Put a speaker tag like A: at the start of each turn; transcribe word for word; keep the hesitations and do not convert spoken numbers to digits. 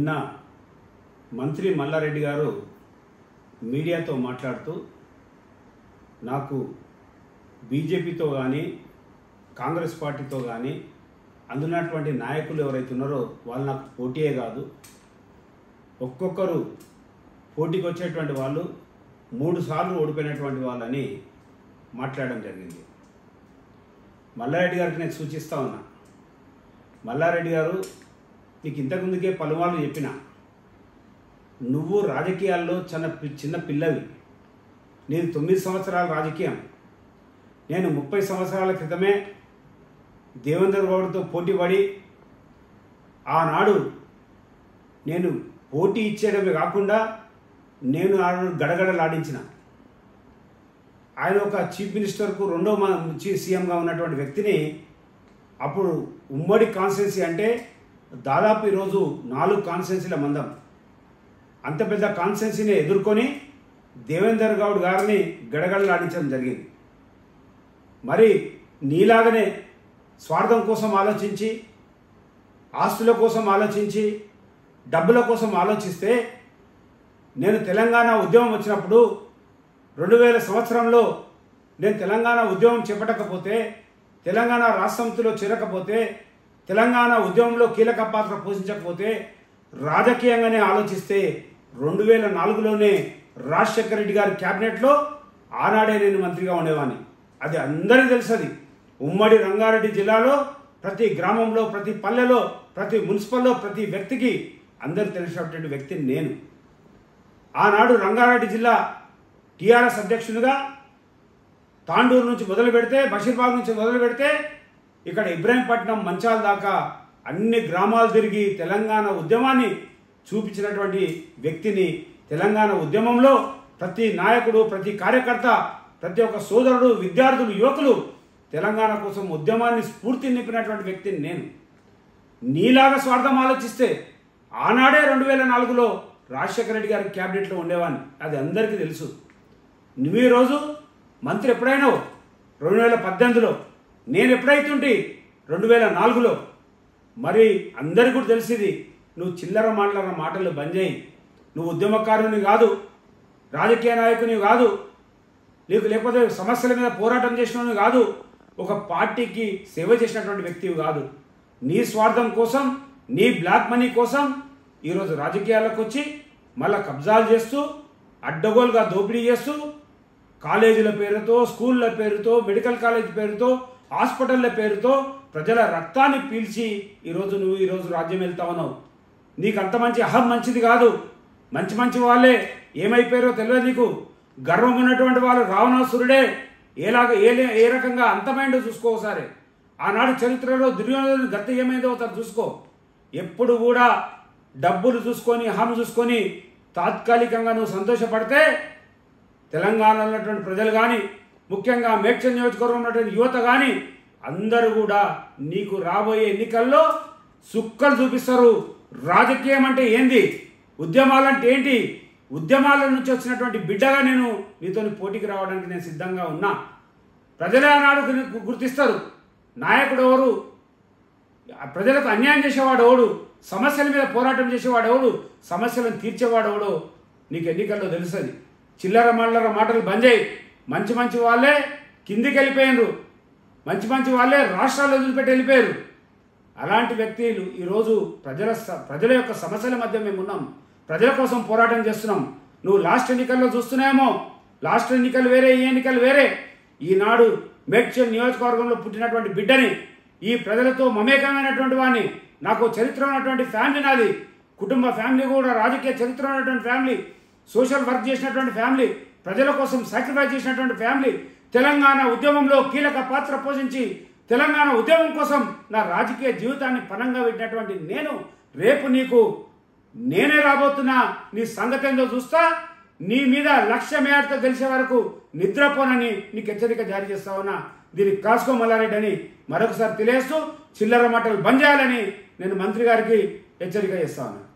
A: నిన్న మంత్రి మల్లారెడ్డి గారు మీడియాతో మాట్లాడుతూ నాకు బీజేపీతో కానీ కాంగ్రెస్ పార్టీతో కానీ అందున్నటువంటి నాయకులు ఎవరైతే ఉన్నారో వాళ్ళు నాకు పోటీయే కాదు, ఒక్కొక్కరు పోటీకి వచ్చేటువంటి వాళ్ళు మూడు సార్లు ఓడిపోయినటువంటి వాళ్ళని మాట్లాడడం జరిగింది. మల్లారెడ్డి గారికి నేను సూచిస్తా ఉన్నా, మల్లారెడ్డి గారు నీకు ఇంతకుముందుకే పలుమార్లు చెప్పిన, నువ్వు రాజకీయాల్లో చిన్న చిన్న పిల్లవి, నేను తొమ్మిది సంవత్సరాల రాజకీయం, నేను ముప్పై సంవత్సరాల క్రితమే దేవేందర్ గౌడ్తో పోటీ పడి ఆనాడు నేను పోటీ ఇచ్చేయడమే కాకుండా నేను ఆనాడు గడగడలాడించిన. ఆయన ఒక చీఫ్ మినిస్టర్కు రెండో సీఎంగా ఉన్నటువంటి వ్యక్తిని, అప్పుడు ఉమ్మడి కాన్స్టిట్యున్సీ అంటే దాదాపు ఈరోజు నాలుగు కాన్స్టిట్యున్సీల మందం, అంత పెద్ద కాన్స్టిట్యున్సీని ఎదుర్కొని దేవేందర్ గౌడ్ గారిని గడగడలాడించడం జరిగింది. మరి నీలాగనే స్వార్థం కోసం ఆలోచించి, ఆస్తుల కోసం ఆలోచించి, డబ్బుల కోసం ఆలోచిస్తే, నేను తెలంగాణ ఉద్యమం వచ్చినప్పుడు రెండు వేల సంవత్సరంలో నేను తెలంగాణ ఉద్యమం చేపట్టకపోతే, తెలంగాణ రాష్ట్రసమితిలో చేరకపోతే, తెలంగాణ ఉద్యమంలో కీలక పాత్ర పోషించకపోతే, రాజకీయంగానే ఆలోచిస్తే రెండు వేల నాలుగులోనే రాజశేఖర రెడ్డి గారి క్యాబినెట్లో ఆనాడే నేను మంత్రిగా ఉండేవాడిని. అది అందరికీ తెలుసది. ఉమ్మడి రంగారెడ్డి జిల్లాలో ప్రతి గ్రామంలో, ప్రతి పల్లెలో, ప్రతి మున్సిపల్లో ప్రతి వ్యక్తికి అందరూ తెలిసినటువంటి వ్యక్తిని నేను. ఆనాడు రంగారెడ్డి జిల్లా టీఆర్ఎస్ అధ్యక్షునిగా తాండూరు నుంచి మొదలు పెడితే, బషీర్బాగ్ నుంచి మొదలు పెడితే ఇక్కడ ఇబ్రాహీంపట్నం మంచాల దాకా అన్ని గ్రామాలు తిరిగి తెలంగాణ ఉద్యమాన్ని చూపించినటువంటి వ్యక్తిని. తెలంగాణ ఉద్యమంలో ప్రతి నాయకుడు, ప్రతి కార్యకర్త, ప్రతి ఒక్క సోదరుడు, విద్యార్థులు, యువకులు తెలంగాణ కోసం ఉద్యమాన్ని స్ఫూర్తి నింపినటువంటి వ్యక్తిని నేను. నీలాగా స్వార్థం ఆలోచిస్తే ఆనాడే రెండు వేల నాలుగులో రాజశేఖర రెడ్డి గారి క్యాబినెట్లో ఉండేవాడిని, అది అందరికీ తెలుసు. నువ్వు ఈరోజు మంత్రి ఎప్పుడైనావు రెండు వేల పద్దెనిమిదిలో, నేను ఎప్పుడైతుంటే రెండు వేల నాలుగులో. మరి అందరికీ కూడా తెలిసింది, నువ్వు చిల్లర మాటల మాటలు బంద్ చేయి. నువ్వు ఉద్యమకారుని కాదు, రాజకీయ నాయకుని కాదు, నీకు లేకపోతే సమస్యల మీద పోరాటం చేసినవి కాదు, ఒక పార్టీకి సేవ చేసినటువంటి వ్యక్తివి కాదు. నీ స్వార్థం కోసం, నీ బ్లాక్ మనీ కోసం ఈరోజు రాజకీయాలకు వచ్చి మళ్ళా కబ్జాలు చేస్తూ, అడ్డగోలుగా దోపిడీ చేస్తూ, కాలేజీల పేరుతో, స్కూళ్ళ పేరుతో, మెడికల్ కాలేజ్ పేరుతో, హాస్పిటళ్ళ పేరుతో ప్రజల రక్తాన్ని పీల్చి ఈరోజు నువ్వు ఈరోజు రాజ్యం వెళ్తా ఉన్నావు. నీకు అంత మంచి అహం మంచిది కాదు. మంచి మంచి వాళ్ళే ఏమైపోయారో తెలియదు నీకు. గర్వం ఉన్నటువంటి వాళ్ళు రావణాసురుడే ఏలాగా ఏ ఏ రకంగా అంతమైందో చూసుకో ఒకసారి. ఆనాడు చరిత్రలో దుర్యోధనుడి గతి ఏమైందో ఒకసారి చూసుకో. ఎప్పుడు కూడా డబ్బులు చూసుకొని, అహం చూసుకొని తాత్కాలికంగా నువ్వు సంతోషపడితే తెలంగాణలో ఉన్నటువంటి ప్రజలు కానీ, ముఖ్యంగా మేడ్చల్ నియోజకవర్గంలో ఉన్నటువంటి యువత కానీ అందరూ కూడా నీకు రాబోయే ఎన్నికల్లో సుక్కలు చూపిస్తారు. రాజకీయం అంటే ఏంది, ఉద్యమాలంటే ఏంటి, ఉద్యమాల నుంచి వచ్చినటువంటి బిడ్డగా నేను నీతో పోటీకి రావడానికి నేను సిద్ధంగా ఉన్నా. ప్రజలే ఆనాడు గుర్తిస్తారు నాయకుడు ఎవరు, ప్రజలకు అన్యాయం చేసేవాడు ఎవడు, సమస్యల మీద పోరాటం చేసేవాడు ఎవడు, సమస్యలను తీర్చేవాడు ఎవడో నీకు ఎన్నికల్లో తెలుస్తుంది. చిల్లర మల్లర మాటలు బంద్ చేయి. మంచి మంచి వాళ్ళే కిందికి వెళ్ళిపోయినారు, మంచి మంచి వాళ్ళే రాష్ట్రాలు వదిలిపెట్టి వెళ్ళిపోయారు. అలాంటి వ్యక్తులు ఈరోజు ప్రజల ప్రజల యొక్క సమస్యల మధ్య మేము ఉన్నాం, ప్రజల కోసం పోరాటం చేస్తున్నాం. నువ్వు లాస్ట్ ఎన్నికల్లో చూస్తున్నాయేమో, లాస్ట్ ఎన్నికలు వేరే, ఈ ఎన్నికలు వేరే. ఈనాడు మేడ్చల్ నియోజకవర్గంలో పుట్టినటువంటి బిడ్డని, ఈ ప్రజలతో మమేకమైనటువంటి వాడిని, నాకు చరిత్ర ఉన్నటువంటి ఫ్యామిలీ నాది, కుటుంబ ఫ్యామిలీ కూడా రాజకీయ చరిత్ర ఉన్నటువంటి ఫ్యామిలీ, సోషల్ వర్క్ చేసినటువంటి ఫ్యామిలీ, ప్రజల కోసం సాక్రిఫైస్ చేసినటువంటి ఫ్యామిలీ, తెలంగాణ ఉద్యమంలో కీలక పాత్ర పోషించి తెలంగాణ ఉద్యమం కోసం నా రాజకీయ జీవితాన్ని పణంగా పెట్టినటువంటి నేను రేపు నీకు నేనే రాబోతున్నా. నీ సంగతి ఏందో చూస్తా. నీ మీద లక్ష్య మేరతో గెలిచే వరకు నిద్రపోనని నీకు హెచ్చరిక జారీ చేస్తా ఉన్నా. దీనికి కాసుకో మల్లారెడ్డి అని మరొకసారి తెలియజేస్తూ చిల్లర మాటలు బంద్ చేయాలని నేను మంత్రి గారికి హెచ్చరిక చేస్తా ఉన్నా.